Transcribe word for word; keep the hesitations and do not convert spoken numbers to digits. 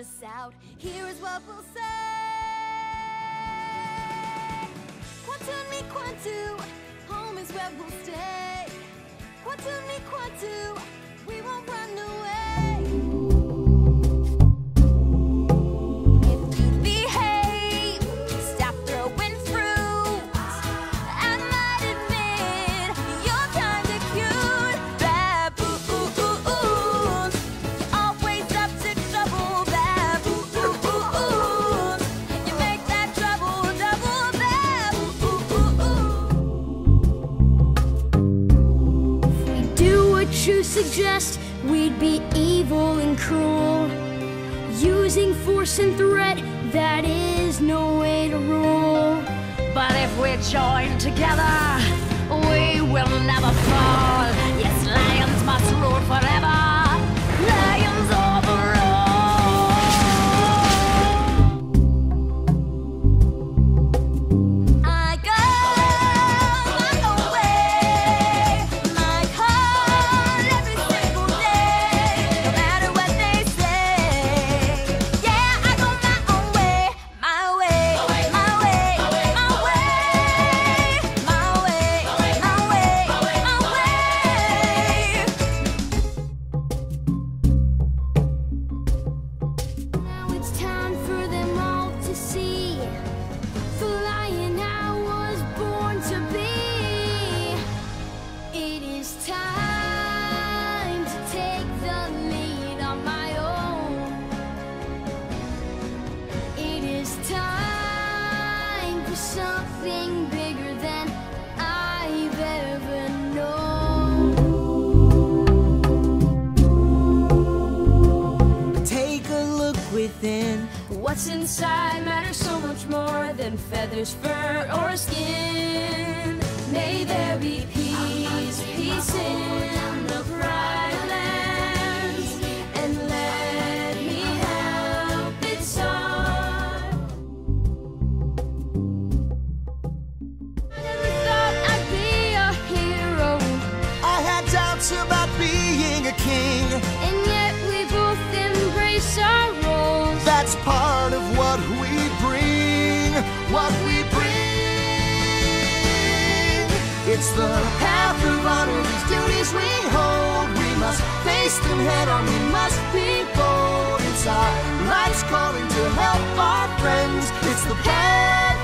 us out. Here is what we'll say. Quantum me quantum, home is where we'll stay. Quantum me quantum, we won't run away. If you behave, stop throwing fruit. I might admit you're kinda cute. Baboons, you're always up to trouble. Baboons, you make that trouble double. Baboons. If we do what you suggest, we'd be evil and cruel, using force and threat. That is no way to rule. But if we join together, we will never fall. Yes, lions must rule forever. Lions overall. I go my own way, my call every single day, no matter what they say. Yeah, I go my own way, my way, my way, my way, my way, my way, my way. Now it's time for them all to see the lion I was born to be. It is time to take the lead on my own. It is time for something bigger than I've ever known. Take a look within. What's inside matters so much more than feathers, fur, or skin. May there be peace, peace in the bright lands, and let me help it start. I never thought I'd be a hero, I had doubts about being a king. and yet we both embrace our roles. That's part of what we bring, what we bring. It's the path of honor, these duties we hold. We must face them head on, we must be bold. It's our life's calling to help our friends. It's the path